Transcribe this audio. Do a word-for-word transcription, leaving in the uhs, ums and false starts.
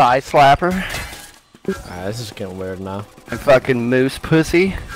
thigh slapper. Alright, this is getting weird now. And fucking moose pussy.